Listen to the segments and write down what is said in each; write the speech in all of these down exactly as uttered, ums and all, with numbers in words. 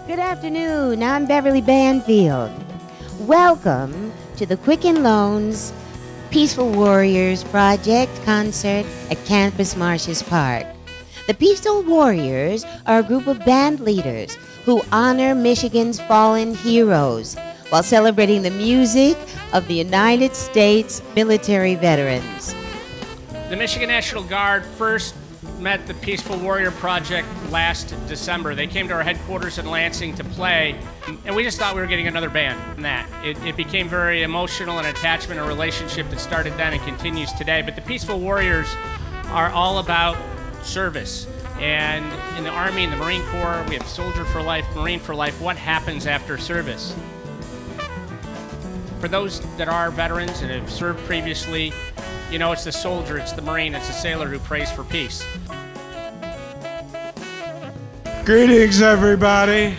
Good afternoon, I'm Beverly Banfield. Welcome to the Quicken Loans Peaceful Warriors Project concert at Campus Martius Park. The Peaceful Warriors are a group of band leaders who honor Michigan's fallen heroes while celebrating the music of the United States military veterans. The Michigan National Guard first met the Peaceful Warrior Project last December. They came to our headquarters in Lansing to play, and we just thought we were getting another band in that. It, it became very emotional, an attachment, a relationship that started then and continues today. But the Peaceful Warriors are all about service. And in the Army and the Marine Corps, we have Soldier for Life, Marine for Life. What happens after service? For those that are veterans and have served previously, you know, it's the soldier, it's the Marine, it's the sailor who prays for peace. Greetings, everybody.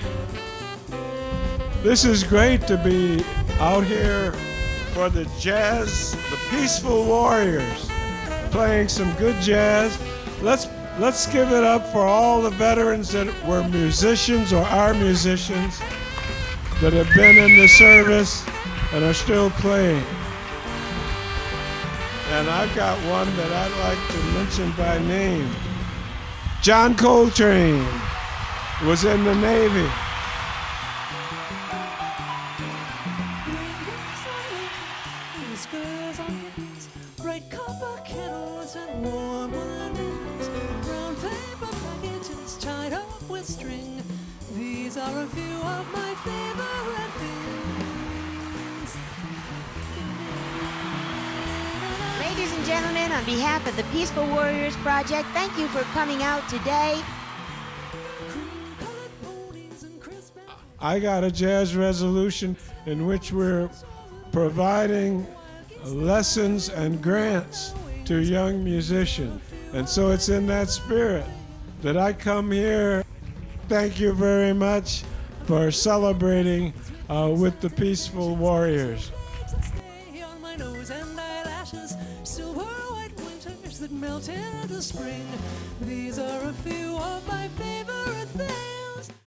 This is great to be out here for the jazz, the Peaceful Warriors, playing some good jazz. Let's let's give it up for all the veterans that were musicians or are musicians that have been in the service and are still playing. And I've got one that I'd like to mention by name. John Coltrane was in the Navy. Bright copper kettles and warm woolen rooms, brown paper packages tied up with string. These are a few of my favorite things. Ladies and gentlemen, on behalf of the Peaceful Warriors Project, thank you for coming out today. I got a jazz resolution in which we're providing lessons and grants to young musicians. And so it's in that spirit that I come here. Thank you very much for celebrating uh, with the Peaceful Warriors. Silver white winters that melt into spring. These are a few of my favorites.